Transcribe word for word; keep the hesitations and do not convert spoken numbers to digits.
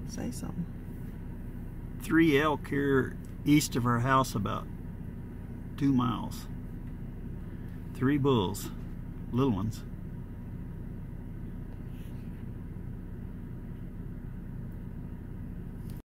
Say something. Three elk here east of our house about two miles. Three bulls, little ones.